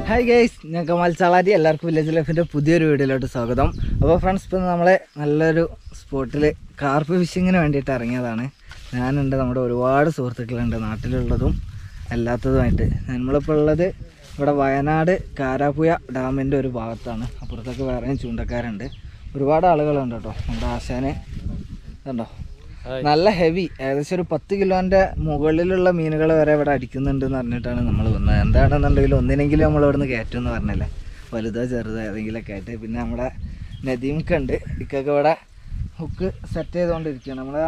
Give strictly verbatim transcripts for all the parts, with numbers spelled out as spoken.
Hi guys, ഞങ്ങൾക്ക് മത്സാളാരി എല്ലാവർക്കും village ലൈഫിൻ്റെ പുതിയൊരു വീഡിയോയിലോട്ട് സ്വാഗതം. അപ്പോൾ ഫ്രണ്ട്സ്, ഇപ്പം നമ്മളെ നല്ലൊരു സ്പോട്ടിൽ കാർപ്പ് ഫിഷിങ്ങിന് വേണ്ടിയിട്ട് ഇറങ്ങിയതാണ്. ഞാനുണ്ട്, നമ്മുടെ ഒരുപാട് സുഹൃത്തുക്കളുണ്ട്, നാട്ടിലുള്ളതും അല്ലാത്തതുമായിട്ട്. നമ്മളിപ്പോൾ ഉള്ളത് ഇവിടെ വയനാട് കാരാപ്പുഴ ഡാമിൻ്റെ ഒരു ഭാഗത്താണ്. അപ്പുറത്തൊക്കെ വേറെയും ചൂണ്ടക്കാരുണ്ട്, ഒരുപാട് ആളുകളുണ്ട് കേട്ടോ. നമ്മുടെ ആശാനെ കണ്ടോ, നല്ല ഹെവി, ഏകദേശം ഒരു പത്ത് കിലോൻ്റെ മുകളിലുള്ള മീനുകൾ വരെ ഇവിടെ അടിക്കുന്നുണ്ടെന്ന് പറഞ്ഞിട്ടാണ് നമ്മൾ വന്നത്. എന്താണെന്നുണ്ടെങ്കിൽ ഒന്നിനെങ്കിലും നമ്മൾ ഇവിടെ നിന്ന് കയറ്റും എന്ന് പറഞ്ഞില്ലേ, വലുതോ ചെറുതോ ഏതെങ്കിലുമൊക്കെ ആയിട്ട്. പിന്നെ നമ്മുടെ നദീംക്കുണ്ട്, ഇക്കൊക്കെ ഇവിടെ ഹുക്ക് സെറ്റ് ചെയ്തുകൊണ്ടിരിക്കുകയാണ്. നമ്മൾ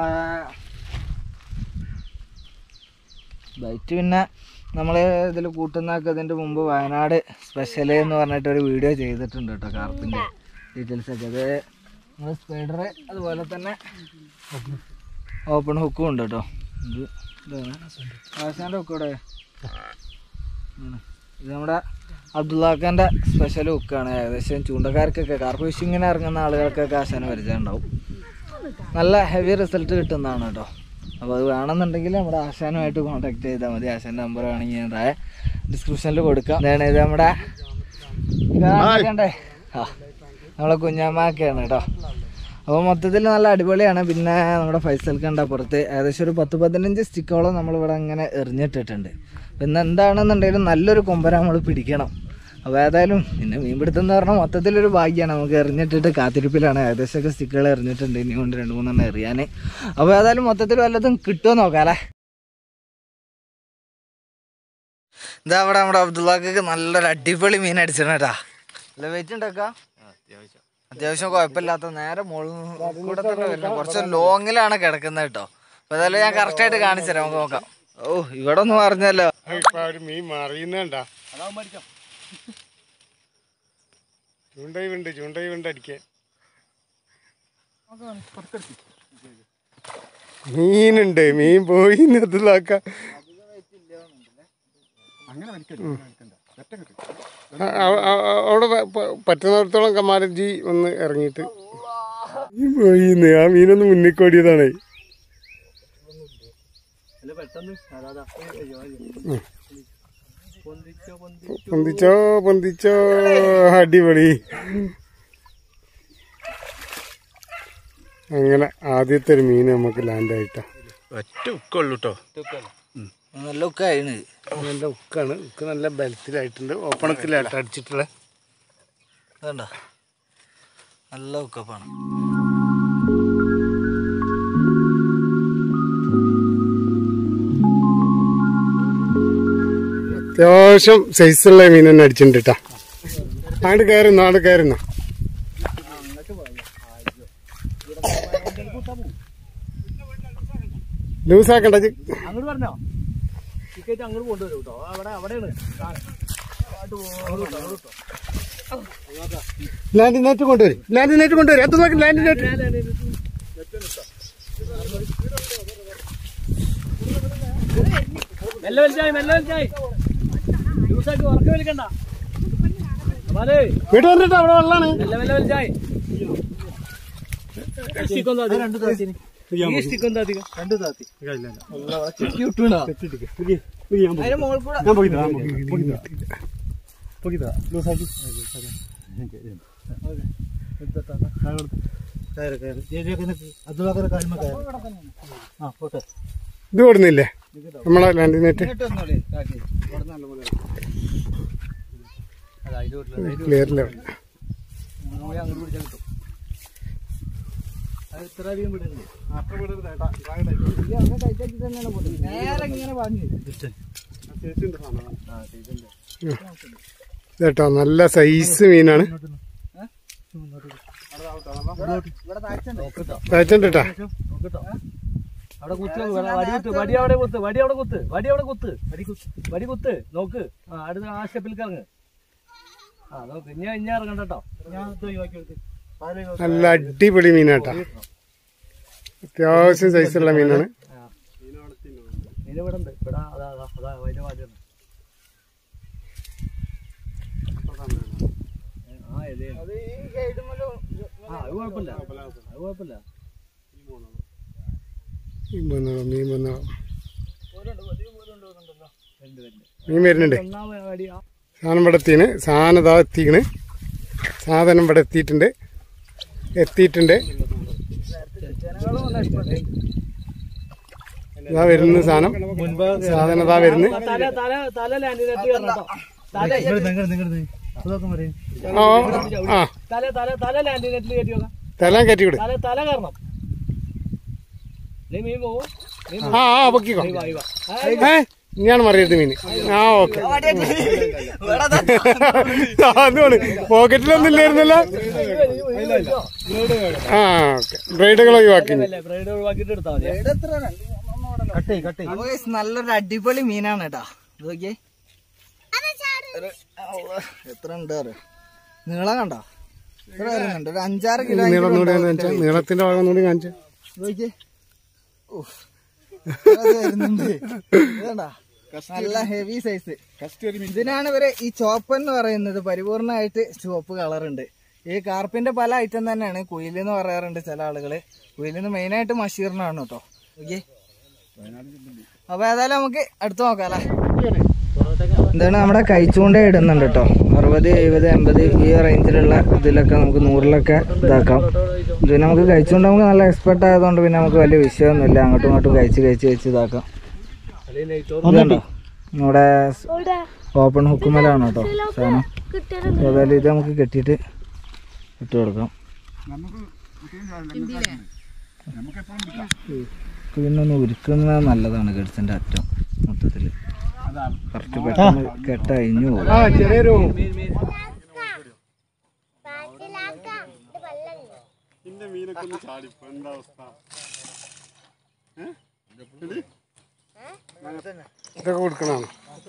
ബൈറ്റ് പിന്നെ നമ്മൾ ഇതിൽ കൂട്ടുന്നതൊക്കെ ഇതിൻ്റെ മുമ്പ് വയനാട് സ്പെഷ്യൽ എന്ന് പറഞ്ഞിട്ടൊരു വീഡിയോ ചെയ്തിട്ടുണ്ട് കേട്ടോ, കാർപ്പിൻ്റെ ഡീറ്റെയിൽസൊക്കെ. അത് നമ്മൾ സ്പൈഡർ, അതുപോലെ തന്നെ ഓപ്പൺ ഹുക്കും ഉണ്ട് കേട്ടോ. ഇത് ഇതാണ് ആശാൻ്റെ ഹുക്ക്. ഇവിടെ ഇത് നമ്മുടെ അബ്ദുള്ളാഖാൻ്റെ സ്പെഷ്യൽ ഹുക്കാണ്. ഏകദേശം ചൂണ്ടക്കാർക്കൊക്കെ കാർപ്പ് ഫിഷിങ്ങിന് ഇറങ്ങുന്ന ആളുകൾക്കൊക്കെ ആശാന് പരിചയം ഉണ്ടാവും. നല്ല ഹെവി റിസൾട്ട് കിട്ടുന്നതാണ് കേട്ടോ. അപ്പോൾ അത് വേണമെന്നുണ്ടെങ്കിൽ നമ്മുടെ ആശാനുമായിട്ട് കോൺടാക്ട് ചെയ്താൽ മതി. ആശാൻ്റെ നമ്പർ വേണമെങ്കിൽ ഞാൻ താഴെ ഡിസ്ക്രിപ്ഷനിൽ കൊടുക്കാം. എന്താണ് ഇത്, നമ്മുടെ കണ്ടേ, ആ നമ്മളെ കുഞ്ഞാമ്മയൊക്കെയാണ് കേട്ടോ. അപ്പോൾ മൊത്തത്തിൽ നല്ല അടിപൊളിയാണ്. പിന്നെ നമ്മുടെ ഫൈസൽക്കണ്ട പുറത്ത് ഏകദേശം ഒരു പത്ത് പതിനഞ്ച് സ്റ്റിക്കോളം നമ്മളിവിടെ ഇങ്ങനെ എറിഞ്ഞിട്ടിട്ടുണ്ട്. പിന്നെ എന്താണെന്നുണ്ടെങ്കിലും നല്ലൊരു കൊമ്പര നമ്മൾ പിടിക്കണം. അപ്പോൾ ഏതായാലും പിന്നെ മീൻപിടുത്തം എന്ന് പറഞ്ഞാൽ മൊത്തത്തിലൊരു ഭാഗ്യമാണ്. നമുക്ക് എറിഞ്ഞിട്ടിട്ട് കാത്തിരിപ്പിലാണ്. ഏകദേശമൊക്കെ സ്റ്റിക്കുകൾ എറിഞ്ഞിട്ടുണ്ട്, ഇനി കൊണ്ട് രണ്ട് മൂന്നെണ്ണം എറിയാൻ. അപ്പോൾ ഏതായാലും മൊത്തത്തിൽ വല്ലതും കിട്ടുമോ നോക്കാം അല്ലേ. ഇതാ അവിടെ നമ്മുടെ അബ്ദുള്ളാഖക്ക് നല്ലൊരു അടിപൊളി മീൻ അടിച്ചിട്ടാ. അല്ല വെയിറ്റ് ഉണ്ടാക്കാം, അത്യാവശ്യം കുഴപ്പമില്ലാത്ത. നേരെ മുകളിൽ കൂടെ തന്നെ വരില്ല, കുറച്ച് ലോങ്ങിലാണ് കിടക്കുന്നത് കേട്ടോ. അപ്പോൾ ഏതായാലും ഞാൻ കറക്റ്റായിട്ട് കാണിച്ചു തരാം, നമുക്ക് നോക്കാം. ഓ, ഇവിടെ ഒന്ന് പറഞ്ഞല്ലോ മീൻ മറിയുന്നുണ്ടാ. ചൂണ്ടയുണ്ട് ചൂണ്ടയുണ്ട് അടിക്കാൻ. മീനുണ്ട്, മീൻ പോയി അതിലാക്കാം. അവിടെ പറ്റുന്നിടത്തോളം കമാലജി ഒന്ന് ഇറങ്ങിയിട്ട് പോയിന്ന് ആ മീനൊന്ന് മുന്നിക്കോടിയതാണ്. പൊന്തിച്ചോ പൊന്തിച്ചോ, അടിപൊളി. അങ്ങനെ ആദ്യത്തെ ഒരു മീൻ നമുക്ക് ലാൻഡായിട്ടാ. ഒറ്റ ഉക്കുള്ളൂ കേട്ടോ, നല്ല ഉക്കാണ്. നല്ല ഉക്കാണ്, ഉക്ക് നല്ല ബലത്തിലായിട്ടുണ്ട്. ഓപ്പൺ ഉക്കിലായിട്ട് അടിച്ചിട്ടുള്ള അതുണ്ടോ, നല്ല ഉക്കപ്പാണ്. അത്യാവശ്യം സൈസുള്ള മീൻ തന്നെ അടിച്ചിട്ടുണ്ട് കേട്ടാ. ആണ്ട് കയറുന്നു, ആണ്ട് കയറുന്നു. ലൂസാക്കണ്ട, അങ്ങോട്ട് പറഞ്ഞോ, ടിക്കറ്റ് അങ്ങോട്ട് കൊണ്ടുവരും കേട്ടോ. അവിടെ അവിടെയാണ് ലാൻഡ് നെറ്റ് കൊണ്ടുവരും, ലാൻഡ് നെറ്റ് കൊണ്ടുവരും. അത് നോക്കി ലാൻഡ് നെറ്റ്. മെല്ലെ വലിച്ചായി, മെല്ലെ വലിച്ചായി, ലൂസാക്കി ഉറക്ക വലിക്കണ്ട. വീട്ടിൽ വന്നിട്ട് അവിടെ വെള്ളാണ്. മെല്ലെ മെല്ലെ വലിച്ചായി. രണ്ട് താത്തി, രണ്ട് താത്തി. ഇത് കൊടുന്നില്ലേ നമ്മളെ ലാൻഡ് നെറ്റ്? ക്ലിയറില്ല. കേട്ടോ, നല്ല സൈസ് മീനാണ്. താഴ്ചണ്ടാ. അവിടെ കുത്ത്, വടി കുത്ത്, വടി അവിടെ കുത്ത്, വടി അവിടെ കുത്ത്, വടി അവിടെ കുത്ത്, വടി കുത്ത് നോക്ക്. ആ അടുത്ത ആ സ്റ്റെപ്പിൽ കറങ്ങ്. ആ നോക്ക്, ഇനി ഇനി ഇറങ്ങണ്ട കേട്ടോ. ഞാൻ ഒഴിവാക്കി എടുത്ത് നല്ല അടിപൊളി മീനാട്ടാ, അത്യാവശ്യം സൈസുള്ള മീനാണ്. മീൻ ഇവിടെ ഉണ്ട്, ഇവിടെ അതാ അതാ അതിന്റെ മാറ്റം. ആ ഇത് അത് കുഴപ്പമില്ല, അത് കുഴപ്പമില്ല. മീൻ വന്നോളാം, മീൻ വന്നോളാം. മീൻ വരുന്നുണ്ട്. സാധനം ഇവിടെ എത്തിയാണ്. സാധനം ഇതാ എത്തിക്കണ്. സാധനം ഇവിടെ എത്തിയിട്ടുണ്ട് എത്തിയിട്ടുണ്ട് ഇതാ വരുന്ന സാധനം. സാധനം ഇതാ വരുന്നു. ആ തല കയറ്റി വിട്. ആ ആ പൊക്കിക്കോ. ഏ ഇനിയാണ് മറിയത് മീൻ. ആ ഓക്കെ. അതുകൊണ്ട് പോക്കറ്റിലൊന്നും ഇല്ലായിരുന്നല്ലോ. ആ ഓക്കെ. ബ്രൈഡുകൾ ഒഴിവാക്കി. നല്ലൊരു അടിപൊളി മീനാണ് കേട്ടാ. നോക്കിയേ എത്ര ഉണ്ട് നീളം കണ്ടോ? എത്ര വരുന്നുണ്ട്? ഒരു അഞ്ചാറ് കിലോ നീളത്തിന്റെ ഭാഗം കൂടി കാണിച്ചു നോക്കിയേ. വരുന്നുണ്ട് നല്ല ഹെവി സൈസ്. ഇതിനാണ് ഇവര് ഈ ചോപ്പ് എന്ന് പറയുന്നത്. പരിപൂർണമായിട്ട് ചുവപ്പ് കളറുണ്ട്. ഈ കാർപ്പിന്റെ പല ഐറ്റം തന്നെയാണ്. കുയിലെന്ന് പറയാറുണ്ട് ചില ആളുകള്. കുയിലിന്ന് മെയിനായിട്ട് മഷീറിനാണ് കേട്ടോ. ഓക്കെ, അപ്പൊ ഏതായാലും നമുക്ക് അടുത്ത് നോക്കാം അല്ലേ. എന്താണ് നമ്മുടെ കൈച്ചൂണ്ട ഇടുന്നുണ്ട് കേട്ടോ. അറുപത് എഴുപത് എൺപത് ഈ റേഞ്ചിലുള്ള ഇതിലൊക്കെ നമുക്ക് നൂറിലൊക്കെ ഇതാക്കാം. പിന്നെ നമുക്ക് കഴിച്ചുകൊണ്ട് നമുക്ക് നല്ല എക്സ്പെർട്ട് ആയതുകൊണ്ട് പിന്നെ നമുക്ക് വലിയ വിഷയമൊന്നുമില്ല. അങ്ങോട്ടും ഇങ്ങോട്ടും കഴിച്ച് കഴിച്ച് കഴിച്ച് ഇതാക്കാം. ഇതുണ്ടോ നമ്മുടെ ഓപ്പൺ ഹുക്കുമലാണ് കേട്ടോ സാധനം. ഏതായാലും ഇത് നമുക്ക് കെട്ടിയിട്ട് ഇട്ട് കൊടുക്കാം. പിന്നെ ഒന്ന് ഉരുക്കുന്നത് നല്ലതാണ് ഗഡ്സിന്റെ അറ്റം മൊത്തത്തില്. കറക്റ്റ് പെട്ടെന്ന് കെട്ടഴിഞ്ഞു പോകും. ഇതൊക്കെ കൊടുക്കണോ?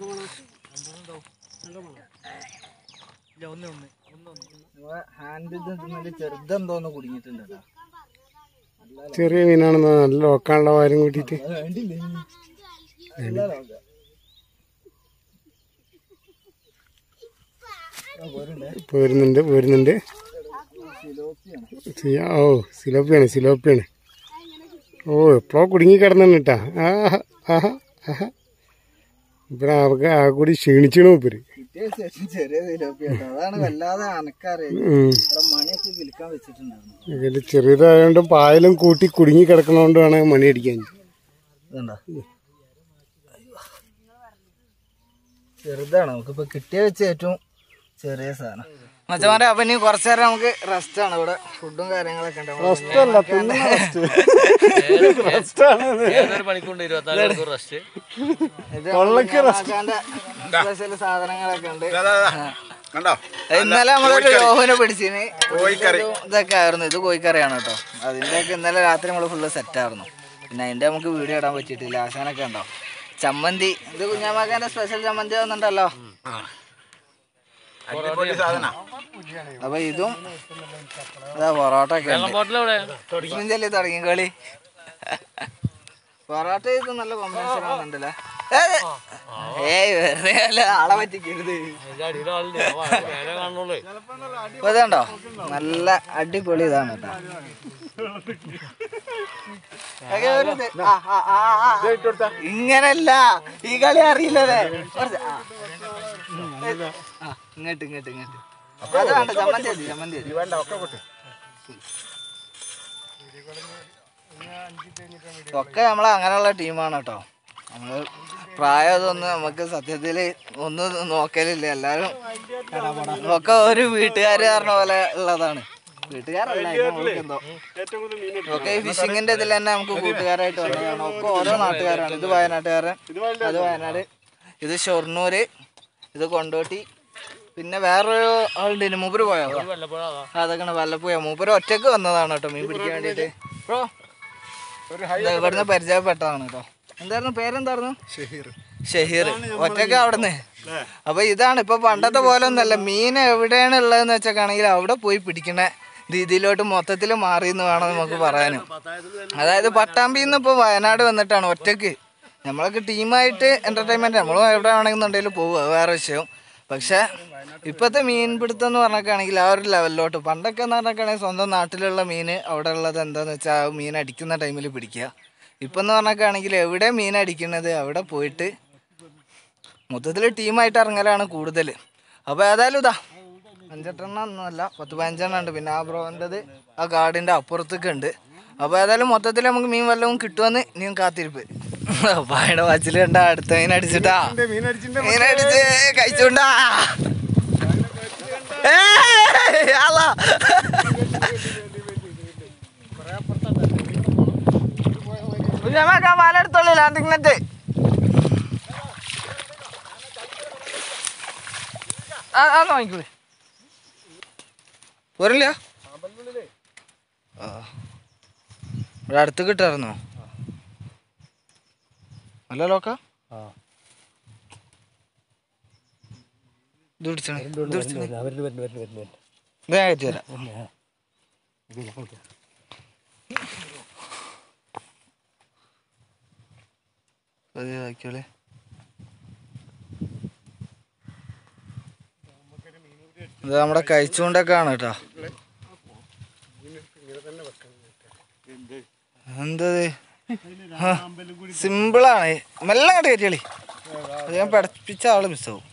ഹാൻഡ് ചെറുതെന്തോന്ന് കുടുങ്ങിയിട്ടുണ്ട്. ചെറിയ മീനാണെന്ന് നല്ല നോക്കാനുള്ള വാരം കൂട്ടിട്ട് പോരുന്നുണ്ട് പോരുന്നുണ്ട്. ഓ സിലോപ്പിയാണ് സിലോപ്പിയാണ്. ഓ എപ്പോഴോ കുടുങ്ങി കിടന്നു കേട്ടാ. ആഹാ ആഹാ ആഹാ ഇപ്പഴ അവർക്ക് ആ കൂടി ക്ഷീണിച്ചണു ഇപ്പര്. ചെറിയതായോണ്ട് പായലും കൂട്ടി കുടുങ്ങി കിടക്കണോണ്ടാണ് മണി അടിക്കാൻ. ചെറുതാണ് നമുക്കിപ്പോ കിട്ടിയ വെച്ച് ഏറ്റവും ചെറിയ സാധനം മച്ചമാരെ. അപ്പൊ ഇനി കുറച്ചു നേരം നമുക്ക് റെസ്റ്റ് ആണ്. ഇവിടെ ഫുഡും കാര്യങ്ങളൊക്കെ ഉണ്ട്. സ്പെഷ്യൽ സാധനങ്ങളൊക്കെ ഉണ്ട്. ഇന്നലെ നമ്മളൊരു രോഹിനെ പിടിച്ചിന്. ഇതൊക്കെ ആയിരുന്നു. ഇത് കോഴിക്കറിയാണ് കേട്ടോ. അതിന്റെയൊക്കെ ഇന്നലെ രാത്രി നമ്മള് ഫുള്ള് സെറ്റ് ആയിരുന്നു. പിന്നെ അതിന്റെ നമുക്ക് വീഡിയോ ഇടാൻ പറ്റിയിട്ടില്ല. ആശാനൊക്കെ ഉണ്ടോ ചമ്മന്തി. ഇത് കുഞ്ഞാമാക്കാന്റെ സ്പെഷ്യൽ ചമ്മന്തി വന്നിട്ടല്ലോ. അപ്പൊ ഇതും പൊറോട്ട ഒക്കെ ചെല്ലി തുടങ്ങി കളി. പൊറോട്ട ഇത് നല്ല കോമ്പിനേഷൻ ആവുന്നുണ്ടല്ലേ. ഏയ് വെറുതെ അല്ല ആളെ പറ്റിക്കരുത്. ഇതുണ്ടോ നല്ല അടിപൊളി ഇതാണ് കേട്ടോ. ഇങ്ങനല്ല ഈ കളി അറിയില്ലല്ലേ. ഇങ്ങോട്ട് ഇങ്ങോട്ട് ഇങ്ങോട്ട് ചമ്മന്തി മതി ചമ്മന്തി ഒക്കെ നമ്മളെ അങ്ങനെയുള്ള ടീമാണ് കേട്ടോ. നമ്മള് പ്രായം അതൊന്നും നമുക്ക് സത്യത്തില് ഒന്നും നോക്കലില്ല. എല്ലാരും ഒക്കെ ഒരു വീട്ടുകാര് പറഞ്ഞ പോലെ ഉള്ളതാണ്. വീട്ടുകാരല്ല എന്തോ ഒക്കെ ഈ ഫിഷിങ്ങിന്റെ ഇതിൽ തന്നെ നമുക്ക് കൂട്ടുകാരായിട്ട് വന്നതാണ്. ഒക്കെ ഓരോ നാട്ടുകാരാണ്. ഇത് വയനാട്ടുകാരൻ, അത് വയനാട്, ഇത് ഷൊർണൂര്, ഇത് കൊണ്ടോട്ടി. പിന്നെ വേറൊരു ആളുണ്ട് മൂപ്പര് പോയോ? അതൊക്കെ വല്ലപ്പോയോ. മൂപ്പര് ഒറ്റക്ക് വന്നതാണ് കേട്ടോ മീൻ പിടിക്കാൻ വേണ്ടിട്ട്. ബ്രോ ഇവിടുന്ന് പരിചയപ്പെട്ടതാണ് കേട്ടോ. എന്തായിരുന്നു പേരെന്തായിരുന്നു? ഷഹീർ. ഒറ്റക്ക് അവിടുന്ന്. അപ്പൊ ഇതാണ് ഇപ്പൊ പണ്ടത്തെ പോലെ ഒന്നല്ല. മീൻ എവിടെയാണ് ഉള്ളതെന്ന് വെച്ചൊക്കെയാണെങ്കിൽ അവിടെ പോയി പിടിക്കണ രീതിയിലോട്ട് മൊത്തത്തിൽ മാറിയെന്ന് വേണം നമുക്ക് പറയാനും. അതായത് പട്ടാമ്പിന്ന് ഇപ്പൊ വയനാട് വന്നിട്ടാണ് ഒറ്റക്ക്. നമ്മളൊക്കെ ടീമായിട്ട് എന്റർടൈൻമെന്റ് നമ്മളും എവിടെ വേണമെന്നുണ്ടെങ്കിലും പോകുക, വേറെ വിഷയം. പക്ഷെ ഇപ്പോഴത്തെ മീൻ പിടുത്തം എന്ന് പറഞ്ഞൊക്കെയാണെങ്കിൽ ആ ഒരു ലെവലിലോട്ട്. പണ്ടൊക്കെ എന്ന് പറഞ്ഞൊക്കെയാണെങ്കിൽ സ്വന്തം നാട്ടിലുള്ള മീൻ അവിടെ ഉള്ളത് എന്താണെന്ന് വെച്ചാൽ ആ മീൻ അടിക്കുന്ന ടൈമിൽ പിടിക്കുക. ഇപ്പം എന്ന് പറഞ്ഞൊക്കെയാണെങ്കിൽ എവിടെ മീൻ അടിക്കുന്നത് അവിടെ പോയിട്ട് മൊത്തത്തിൽ ടീമായിട്ട് ഇറങ്ങലാണ് കൂടുതൽ. അപ്പോൾ ഏതായാലും ഇതാ അഞ്ചെട്ടെണ്ണം ഒന്നുമല്ല പത്ത് പതിനഞ്ചെണ്ണം ഉണ്ട്. പിന്നെ ആ ബ്രോൻ്റെത് ആ കാടിൻ്റെ അപ്പുറത്തൊക്കെ ഉണ്ട്. അപ്പോൾ ഏതായാലും മൊത്തത്തിൽ നമുക്ക് മീൻ വല്ലതും കിട്ടുമെന്ന് നീ കാത്തിരിപ്പ്. പായുടെ വാച്ചിൽ കണ്ട അടുത്ത മീൻ അടിച്ചിട്ടാ മീനടിച്ച് കഴിച്ചുകൊണ്ടാ പാലെടുത്തോളൂ ലാൻഡിങ് നെറ്റ്. ആ ആ വാങ്ങിക്കൂടെ പോരില്ല. ആ ഇവിടെ അടുത്ത് കിട്ടായിരുന്നോ? അല്ല ലോക്ക ഇത് പിടിച്ചേ ഇത് പിടിച്ചേ ഇത് ഞാൻ കയറ്റി തരാം. ആക്കിയോളെ ഇത് നമ്മുടെ കഴിച്ചുകൊണ്ടൊക്കെ ആണ് കേട്ടോ. എന്തത് സിമ്പിളാണ്. മെല്ലെ അങ്ങോട്ട് കയറ്റിയാളി. അത് ഞാൻ പഠിപ്പിച്ച ആള് മിസ്സാവും.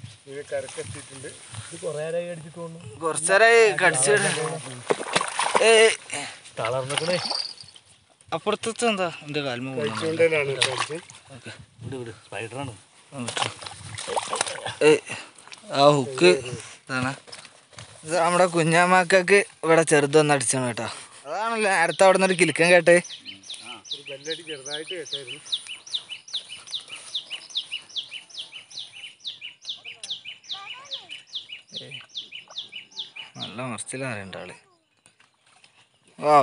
കുറച്ചേരായി കടിച്ചിട്ട് അപ്പുറത്തെ എന്താ എന്റെ കാൽമ ആ ഹുക്ക് ഇതാണ്. ഇത് നമ്മുടെ കുഞ്ഞാമാക്കക്ക് ഇവിടെ ചെറുതൊന്നും അടിച്ചാണ് കേട്ടോ. അതാണല്ലോ നേരത്തെ അവിടെ നിന്ന് ഒരു കിലുക്കം കേട്ടെ. നല്ല മറിച്ചിലാണ് ആള്. ഓ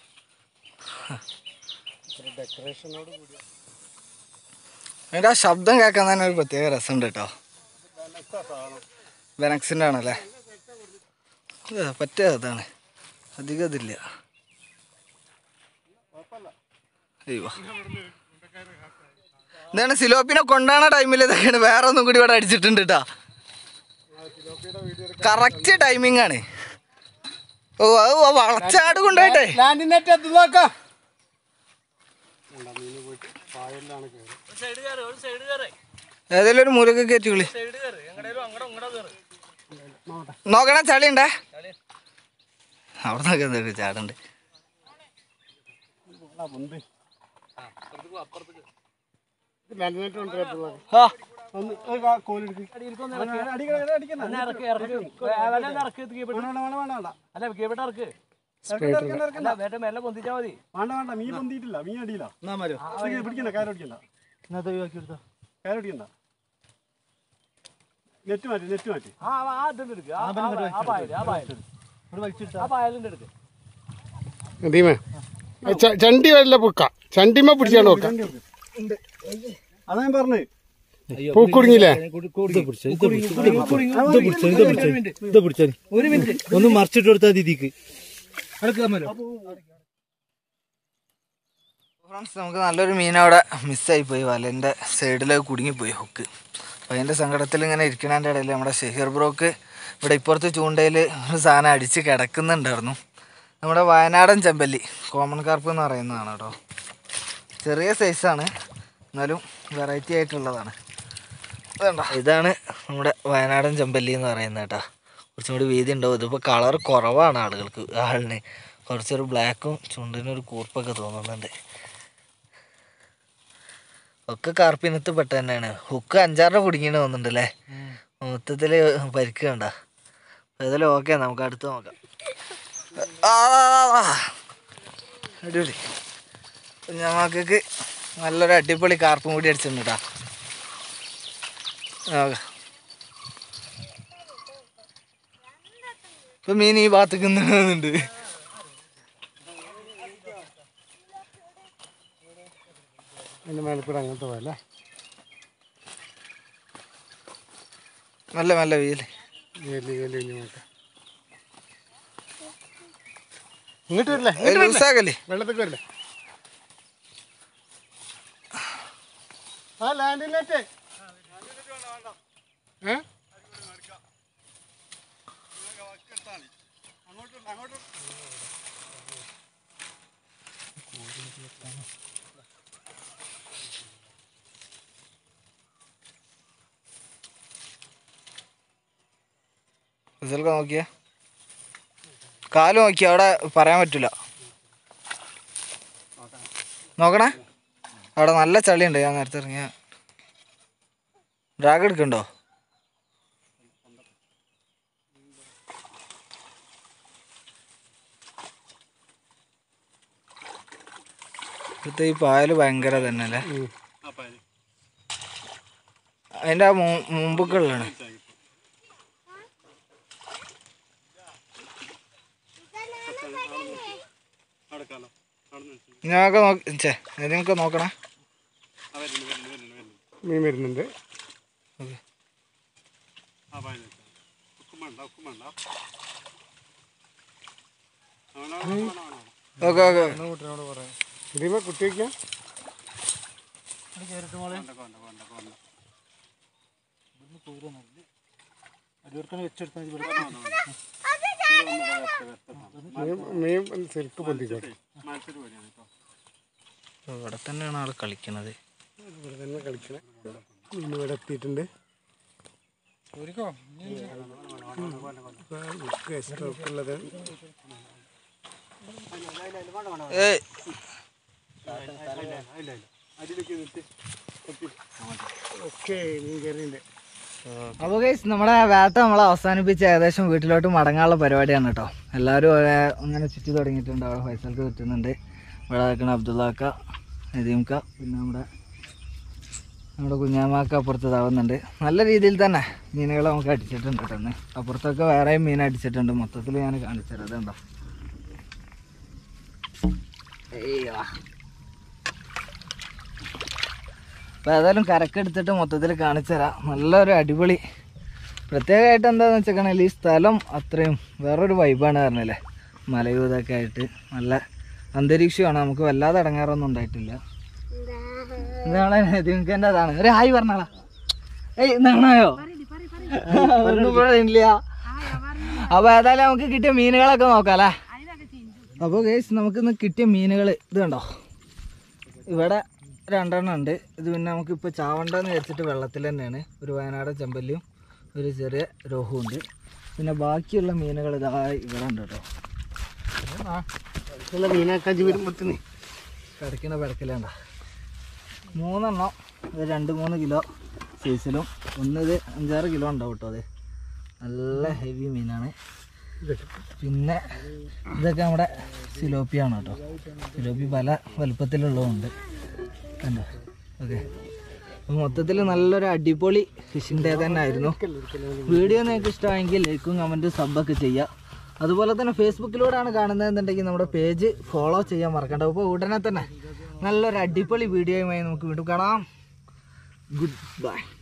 അതിൻ്റെ ആ ശബ്ദം കേൾക്കാൻ തന്നെ ഒരു പ്രത്യേക രസമുണ്ട് കേട്ടോ. ബെനക്സിൻ്റെ ആണല്ലേ പറ്റിയ അതാണ്. അധികം ഇതില്ല. അയ്യോ ഇതാണ് സിലോപ്പിനെ കൊണ്ടാണ ടൈമിൽ ഇതൊക്കെയാണ്. വേറെ ഒന്നും കൂടി ഇവിടെ അടിച്ചിട്ടുണ്ട് കേട്ടോ. കറക്റ്റ് ടൈമിംഗ് ആണ്. ഓ അത് വളച്ചാട് കൊണ്ടുപോയിട്ടെ ഏതെങ്കിലും ഒരു മൂലൊക്കെ കയറ്റിവിളി. നോക്കണ ചളി ഉണ്ടേ അവിടെ നോക്കി ചാടുണ്ട്. ചണ്ടി വല്ല പൊക്ക ചണ്ടിമ പിടിച്ചാണ് നോക്കാം. അതാ ഞാൻ പറഞ്ഞു പൂക്കുടുങ്ങില്ലേ? ഒരു മിനിറ്റ് ഒന്ന് മറിച്ചിട്ട് കൊടുത്താൽ ദീദിക്ക്. ഫ്രണ്ട്സ് നമുക്ക് നല്ലൊരു മീൻ അവിടെ മിസ്സായി പോയി. വലൻ്റെ സൈഡിലേക്ക് കുടുങ്ങിപ്പോയി ഹുക്ക്. അപ്പം അതിൻ്റെ സങ്കടത്തിൽ ഇങ്ങനെ ഇരിക്കണതിൻ്റെ ഇടയിൽ നമ്മുടെ ഷെഹീർ ബ്രോക്ക് ഇവിടെ ഇപ്പുറത്ത് ചൂണ്ടയിൽ ഒരു സാധനം അടിച്ച് കിടക്കുന്നുണ്ടായിരുന്നു. നമ്മുടെ വയനാടൻ ചെമ്പല്ലി കോമൺ കാർപ്പ് എന്ന് പറയുന്നതാണ് കേട്ടോ. ചെറിയ സൈസാണ് എന്നാലും വെറൈറ്റി ആയിട്ടുള്ളതാണ്. വേണ്ട ഇതാണ് നമ്മുടെ വയനാടൻ ചെമ്പല്ലി എന്ന് പറയുന്നത് കേട്ടോ. കുറച്ചും കൂടി വീതി ഉണ്ടാവും. ഇതിപ്പോൾ കളർ കുറവാണ് ആളുകൾക്ക്. ആളിന് കുറച്ചൊരു ബ്ലാക്കും ചുണ്ടിനൊരു കൂർപ്പൊക്കെ തോന്നുന്നുണ്ട്. ഒക്കെ കാർപ്പിനത്ത് പെട്ട തന്നെയാണ്. ഹുക്ക് അഞ്ചാറിന് കുടുങ്ങിയിട്ട് തോന്നുന്നുണ്ടല്ലേ. മൊത്തത്തിൽ പരിക്ക് കണ്ട. ഏതായാലും ഓക്കെ നമുക്ക് അടുത്ത് നോക്കാം. അടിപൊളി ഞമ്മക്ക് നല്ലൊരു അടിപൊളി കാർപ്പും കൂടി അടിച്ചിട്ടുണ്ട് കേട്ടോ. ഓക്കെ ഇപ്പം മീൻ ഈ ഭാഗത്തേക്ക് നിന്നുണ്ട്. മേലക്കൂടെ അങ്ങനത്തെ പോലെ നല്ല നല്ല വെയിൽ ഇങ്ങോട്ട് വരില്ലേ? ലൂസാകല്ലേ വെള്ളത്തേക്ക് വരില്ലേ? ആ ലാൻഡിലേക്ക് ഏ റിസൽക്ക നോക്കിയേ, കാല് നോക്കിയ അവിടെ പറയാൻ പറ്റില്ല. നോക്കണേ, അവിടെ നല്ല ചളിയുണ്ട്. ഞാൻ നേരത്തെ ഇറങ്ങിയ ഡ്രാഗ് എടുക്കണ്ടോ? ഇപ്പോഴത്തെ ഈ പായൽ ഭയങ്കര തന്നെ അല്ലേ? അതിൻ്റെ ആ മുമ്പൊക്കെയുള്ളതാണ്. ഞങ്ങൾക്ക് നോക്കി ചേ നിങ്ങൾക്ക് നോക്കണേ. മീൻ വരുന്നുണ്ട്. ഓക്കെ ഓക്കെ ഇതിമ കുട്ടി വയ്ക്കാം. മീൻ ശരിക്കും പൊന്തിക്കോട്ടെ. ഇവിടെ തന്നെയാണ് ആൾ കളിക്കണത്. ഇവിടെ തന്നെ കളിക്കണേ. മീൻ ഇവിടെ എത്തിയിട്ടുണ്ട്. സ്റ്റോക്കുള്ളത് ഓക്കെ മീൻ കയറിയുണ്ട്. അപ്പോൾ ഗൈസ് നമ്മുടെ വേട്ട നമ്മൾ അവസാനിപ്പിച്ച് ഏകദേശം വീട്ടിലോട്ട് മടങ്ങാനുള്ള പരിപാടിയാണ് കേട്ടോ. എല്ലാവരും അങ്ങനെ ചുറ്റി തുടങ്ങിയിട്ടുണ്ട്. അവിടെ ഫൈസൽക്ക് ചുറ്റുന്നുണ്ട്. ഇവിടെ നിൽക്കുന്ന അബ്ദുള്ളക്ക, നദീംക്ക, പിന്നെ നമ്മുടെ നമ്മുടെ കുഞ്ഞാമാക്ക അപ്പുറത്ത് ഇതാവുന്നുണ്ട്. നല്ല രീതിയിൽ തന്നെ മീനുകൾ നമുക്ക് അടിച്ചിട്ടുണ്ട് കേട്ടോ. അപ്പുറത്തൊക്കെ വേറെയും മീൻ അടിച്ചിട്ടുണ്ട്. മൊത്തത്തിൽ ഞാൻ കാണിച്ചു തരാം. അതുണ്ടോ? അപ്പോൾ ഏതായാലും കരക്കെടുത്തിട്ട് മൊത്തത്തിൽ കാണിച്ചു തരാം. നല്ലൊരു അടിപൊളി, പ്രത്യേകമായിട്ട് എന്താണെന്ന് വെച്ചിട്ടുണ്ടെങ്കിൽ ഈ സ്ഥലം അത്രയും വേറൊരു വൈബാണ് പറഞ്ഞല്ലേ. മലയും ഇതൊക്കെ ആയിട്ട് നല്ല അന്തരീക്ഷമാണ്. നമുക്ക് വല്ലാതെ ഇടങ്ങാറൊന്നും ഉണ്ടായിട്ടില്ല. ഇതാണ് നദീംക്കൻ്റെ അതാണ്. ഒരു ഹായ് പറഞ്ഞാളാ. ഏയ് നാണായോ ഒന്നും പറയില്ല. അപ്പോൾ ഏതായാലും നമുക്ക് കിട്ടിയ മീനുകളൊക്കെ നോക്കാം അല്ലേ. അപ്പോൾ ഗൈസ് നമുക്കിന്ന് കിട്ടിയ മീനുകൾ ഇത് കണ്ടോ. ഇവിടെ രണ്ടെണ്ണം ഉണ്ട്. ഇത് പിന്നെ നമുക്കിപ്പോൾ ചാവണ്ടെന്ന് വെച്ചിട്ട് വെള്ളത്തിൽ തന്നെയാണ്. ഒരു വയനാടൻ ചെമ്പല്ലിയും ഒരു ചെറിയ രോഹും ഉണ്ട്. പിന്നെ ബാക്കിയുള്ള മീനുകൾ ഇതാ ഇവിടെ ഉണ്ട് കേട്ടോ. മീനാക്കാജി വരുമ്പോഴത്തേന് കിടക്കണ പിടക്കലേണ്ട മൂന്നെണ്ണം. ഇത് രണ്ട് മൂന്ന് കിലോ സൈസിലും ഒന്ന് ഇത് അഞ്ചാറ് കിലോ ഉണ്ടാവും കേട്ടോ. അത് നല്ല ഹെവി മീനാണ്. പിന്നെ ഇതൊക്കെ നമ്മുടെ സിലോപ്പിയാണ് കേട്ടോ. സിലോപ്പി പല വലുപ്പത്തിലുള്ളതുണ്ട് കണ്ടോ. ഓക്കെ, അപ്പോൾ മൊത്തത്തിൽ നല്ലൊരു അടിപൊളി ഫിഷിംഗ് ഡേ തന്നെ ആയിരുന്നു. വീഡിയോ നിങ്ങൾക്ക് ഇഷ്ടമായെങ്കിൽ ലൈക്കും കമൻറ്റും സബ്ബൊക്കെ ചെയ്യുക. അതുപോലെ തന്നെ ഫേസ്ബുക്കിലൂടെയാണ് കാണുന്നതെന്നുണ്ടെങ്കിൽ നമ്മുടെ പേജ് ഫോളോ ചെയ്യാൻ മറക്കണ്ട. അപ്പോൾ ഉടനെ തന്നെ നല്ലൊരു അടിപൊളി വീഡിയോയുമായി നമുക്ക് വീണ്ടും കാണാം. Good bye.